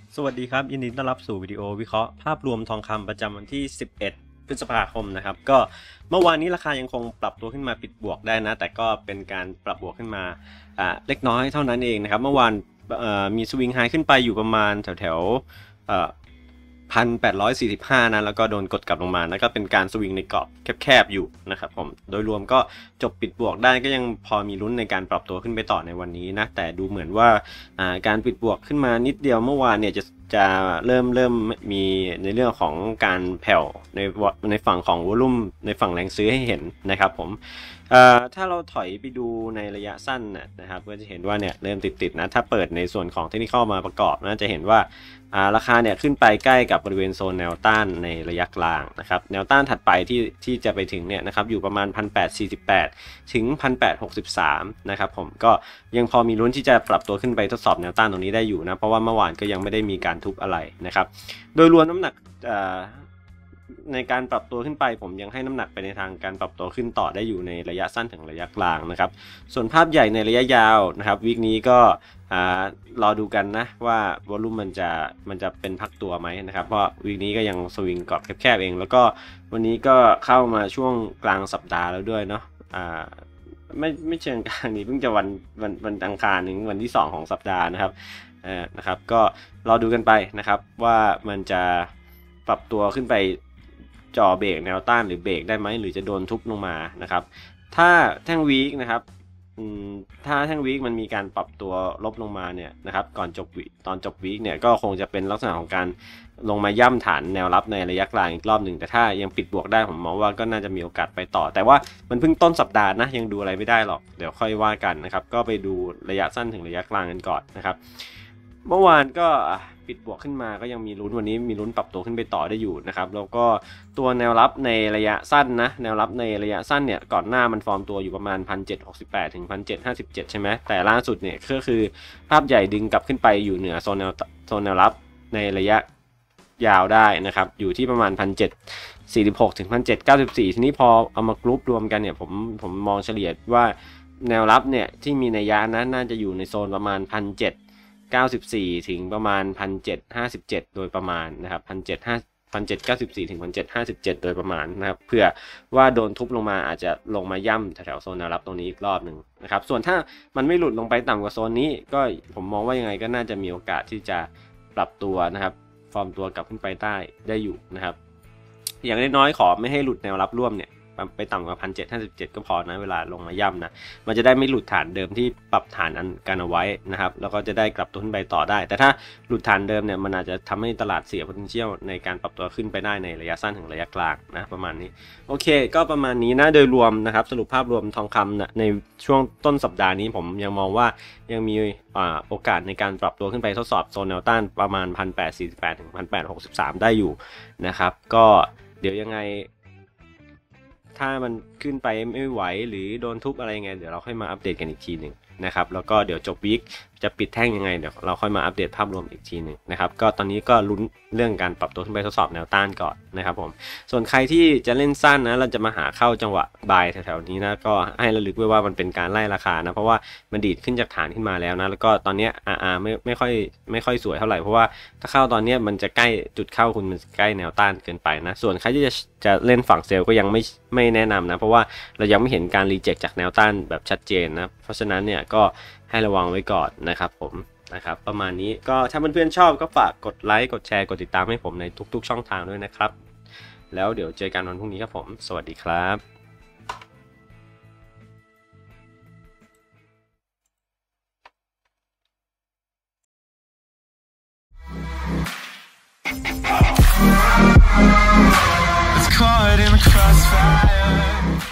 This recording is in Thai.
สวัสดีครับยินดีต้อนรับสู่วิดีโอวิเคราะห์ภาพรวมทองคำประจำวันที่11พฤษภาคมนะครับก็เมื่อวานนี้ราคายังคงปรับตัวขึ้นมาปิดบวกได้นะแต่ก็เป็นการปรับบวกขึ้นมาเล็กน้อยเท่านั้นเองนะครับเมื่อวานมีสวิงไฮขึ้นไปอยู่ประมาณแถว1,845นะแล้วก็โดนกดกลับลงมาแล้วก็เป็นการสวิงในกรอบแคบๆอยู่นะครับผมโดยรวมก็จบปิดบวกได้ก็ยังพอมีลุ้นในการปรับตัวขึ้นไปต่อในวันนี้นะแต่ดูเหมือนว่าการปิดบวกขึ้นมานิดเดียวเมื่อวานเนี่ยจะเริ่มมีในเรื่องของการแผ่วในฝั่งของวอลุ่มในฝั่งแรงซื้อให้เห็นนะครับผมถ้าเราถอยไปดูในระยะสั้นนะครับก็จะเห็นว่าเนี่ยเริ่มติดนะถ้าเปิดในส่วนของเทคนิคมาประกอบนะจะเห็นว่าราคาเนี่ยขึ้นไปใกล้กับบริเวณโซนแนวต้านในระยะกลางนะครับแนวต้านถัดไปที่จะไปถึงเนี่ยนะครับอยู่ประมาณ 1,848 ถึง 1,863 นะครับผมก็ยังพอมีลุ้นที่จะปรับตัวขึ้นไปทดสอบแนวต้านตรงนี้ได้อยู่นะเพราะว่าเมื่อวานก็ยังไม่ได้มีการทุบอะไรนะครับโดยรวมน้ำหนักในการปรับตัวขึ้นไปผมยังให้น้ำหนักไปในทางการปรับตัวขึ้นต่อได้อยู่ในระยะสั้นถึงระยะกลางนะครับส่วนภาพใหญ่ในระยะยาวนะครับวีคนี้ก็รอดูกันนะว่าวอลุ่มมันจะเป็นพักตัวไหมนะครับเพราะวีคนี้ก็ยังสวิงกรอบแคบๆเองแล้วก็วันนี้ก็เข้ามาช่วงกลางสัปดาห์แล้วด้วยเนาะไม่เชิงกลางนี้เพิ่งจะวันอังคารถึงวันที่2ของสัปดาห์นะครับก็รอดูกันไปนะครับว่ามันจะปรับตัวขึ้นไปจ่อเบรกแนวต้านหรือเบรกได้ไหมหรือจะโดนทุบลงมานะครับถ้าแท่งวีคนะครับถ้าแท่งวีคมันมีการปรับตัวลบลงมาเนี่ยนะครับตอนจบวีคเนี่ยก็คงจะเป็นลักษณะของการลงมาย่ำฐานแนวรับในระยะกลางอีกรอบหนึ่งแต่ถ้ายังปิดบวกได้ผมมองว่าก็น่าจะมีโอกาสไปต่อแต่ว่ามันเพิ่งต้นสัปดาห์นะยังดูอะไรไม่ได้หรอกเดี๋ยวค่อยว่ากันนะครับก็ไปดูระยะสั้นถึงระยะกลางกันก่อนนะครับเมื่อวานก็ปิดบวกขึ้นมาก็ยังมีลุ้นวันนี้มีลุ้นปรับตัวขึ้นไปต่อได้อยู่นะครับแล้วก็ตัวแนวรับในระยะสั้นนะแนวรับในระยะสั้นเนี่ยก่อนหน้ามันฟอร์มตัวอยู่ประมาณ 1,768 ถึง 1,757 ใช่ไหมแต่ล่าสุดเนี่ยก็คือภาพใหญ่ดึงกลับขึ้นไปอยู่เหนือโซนแนวรับในระยะยาวได้นะครับอยู่ที่ประมาณ 1,746 ถึง 1,794 ทีนี้พอเอามากรุ๊ปรวมกันเนี่ยผมมองเฉลี่ยว่าแนวรับเนี่ยที่มีนัยยะนะน่าจะอยู่ในโซนประมาณ 1,794 ถึงประมาณ 1,757 โดยประมาณนะครับ1,794 ถึง 1,757 โดยประมาณนะครับเพื่อว่าโดนทุบลงมาอาจจะลงมาย่ำแถวโซนแนวรับตรงนี้อีกรอบหนึ่งนะครับส่วนถ้ามันไม่หลุดลงไปต่ำกว่าโซนนี้ก็ผมมองว่ายังไงก็น่าจะมีโอกาสที่จะปรับตัวนะครับฟอร์มตัวกลับขึ้นไปได้อยู่นะครับอย่างน้อยๆขอไม่ให้หลุดแนวรับร่วมเนี่ยไปต่ำกว่า 1,757 ก็พอนะเวลาลงมาย่ำนะมันจะได้ไม่หลุดฐานเดิมที่ปรับฐานกันเอาไว้นะครับแล้วก็จะได้กลับตัวขึ้นไปต่อได้แต่ถ้าหลุดฐานเดิมเนี่ยมันอาจจะทำให้ตลาดเสีย potential ในการปรับตัวขึ้นไปได้ในระยะสั้นถึงระยะกลางนะประมาณนี้โอเคก็ประมาณนี้นะโดยรวมนะครับสรุปภาพรวมทองคำนะในช่วงต้นสัปดาห์นี้ผมยังมองว่ายังมีโอกาสในการปรับตัวขึ้นไปทดสอบโซนแนวต้านประมาณ 1,848 ถึง 1,863 ได้อยู่นะครับก็เดี๋ยวยังไงถ้ามันขึ้นไปไม่ไหวหรือโดนทุบอะไรยังไงเดี๋ยวเราค่อยมาอัปเดตกันอีกทีหนึ่งนะครับแล้วก็เดี๋ยวจบวีคจะปิดแท่งยังไงเดี๋ยวเราค่อยมาอัปเดตภาพรวมอีกทีหนึ่งนะครับก็ตอนนี้ก็ลุ้นเรื่องการปรับตัวขึ้นไปทดสอบแนวต้านก่อนนะครับผมส่วนใครที่จะเล่นสั้นนะเราจะมาหาเข้าจังหวะบายแถวๆนี้นะก็ให้ระลึกไว้ว่ามันเป็นการไล่ราคานะเพราะว่ามันดีดขึ้นจากฐานขึ้นมาแล้วนะแล้วก็ตอนนี้ไม่ค่อยสวยเท่าไหร่เพราะว่าถ้าเข้าตอนนี้มันจะใกล้จุดเข้าคุณมันใกล้แนวต้านเกินไปนะส่วนใครที่จะเล่นฝั่งเซลล์ก็ยังไม่แนะนำนะเพราะว่าเรายังไม่เห็นการรีเจ็คจากแนวต้านแบบชัดเจนนะเพราะฉะนั้นเนี่ยก็ให้ระวังไว้ก่อนนะครับผมนะครับประมาณนี้ก็ถ้าเพื่อนๆชอบก็ฝากกดไลค์กดแชร์กดติดตามให้ผมในทุกๆช่องทางด้วยนะครับแล้วเดี๋ยวเจอกันวันพรุ่งนี้ครับผมสวัสดีครับ Caught in the crossfire